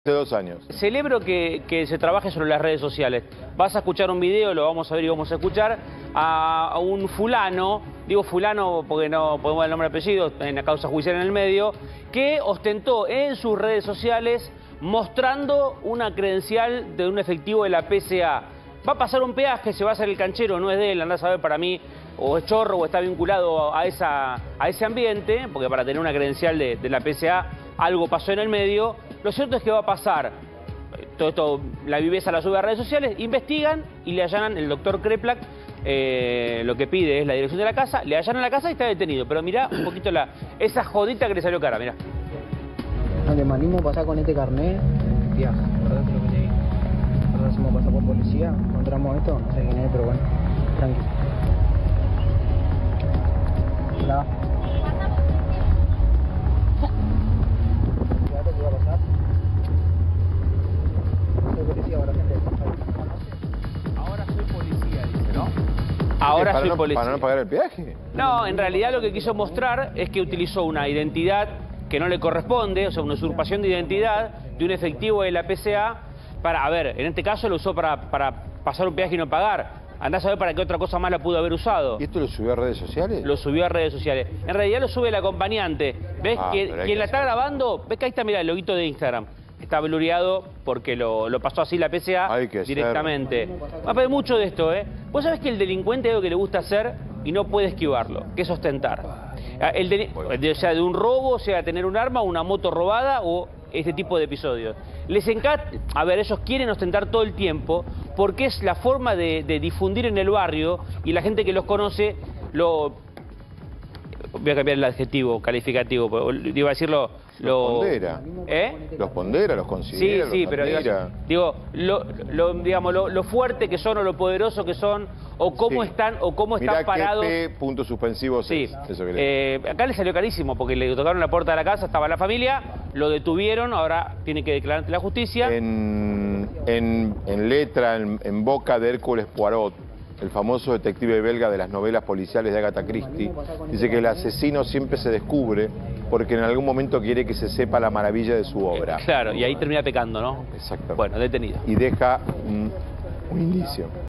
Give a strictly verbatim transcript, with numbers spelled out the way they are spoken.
De dos años. Celebro que, que se trabaje sobre las redes sociales. Vas a escuchar un video, lo vamos a ver y vamos a escuchar a, a un fulano, digo fulano porque no podemos dar el nombre y apellido, en la causa judicial en el medio, que ostentó en sus redes sociales mostrando una credencial de un efectivo de la P C A. Va a pasar un peaje, se va a hacer el canchero, no es de él, andá a saber para mí, o es chorro o está vinculado a, esa, a ese ambiente, porque para tener una credencial de, de la P C A algo pasó en el medio. Lo cierto es que va a pasar, todo esto, la viveza la sube a redes sociales, investigan y le allanan, el doctor Kreplak, eh, lo que pide es la dirección de la casa, le allanan la casa y está detenido. Pero mirá un poquito la, esa jodita que le salió cara, mirá. No, que me animo a pasar con este carnet, viaja, acordate lo que te dije. Ahora hacemos pasar por policía, encontramos esto, no sé quién es, pero bueno, tranquilo. Hola. Fíjate qué va a pasar. Soy policía, ahora gente. Ahora soy policía, dice, ¿no? Ahora ¿Para soy no, policía. ¿Para no pagar el peaje? No, en realidad lo que quiso mostrar es que utilizó una identidad que no le corresponde, o sea, una usurpación de identidad de un efectivo de la P C A para, a ver, en este caso lo usó para, para pasar un peaje y no pagar. Andá a saber para qué otra cosa más la pudo haber usado. ¿Y esto lo subió a redes sociales? Lo subió a redes sociales. En realidad lo sube el acompañante. ¿Ves? Ah, que, pero hay quien que la está hacer. grabando, ves que ahí está, mira, el loguito de Instagram. Está blureado porque lo, lo pasó así la P C A Hay que directamente. Va a haber mucho de esto, ¿eh? Vos sabés que el delincuente hay algo que le gusta hacer y no puede esquivarlo, que es ostentar. El de, o sea, de un robo, o sea, tener un arma, una moto robada o este tipo de episodios. Les encanta, a ver, ellos quieren ostentar todo el tiempo porque es la forma de, de difundir en el barrio y la gente que los conoce lo... Voy a cambiar el adjetivo calificativo, iba a decirlo... Los Lo, pondera. ¿Eh? Los pondera, los Sí, considera, sí, los pero digo, admira. digo lo, lo, digamos, lo, lo fuerte que son o lo poderoso que son o cómo Sí. están o cómo están Mirá parados. qué P puntos suspensivos Sí, es eso que le... eh, acá le salió carísimo porque le tocaron la puerta de la casa, estaba la familia, lo detuvieron, ahora tiene que declarar ante la justicia. En, en, en letra, en, en boca de Hércules Poirot, el famoso detective belga de las novelas policiales de Agatha Christie, dice que el asesino siempre se descubre porque en algún momento quiere que se sepa la maravilla de su obra. Claro, y ahí termina pecando, ¿no? Exactamente. Bueno, detenido. Y deja un, un indicio.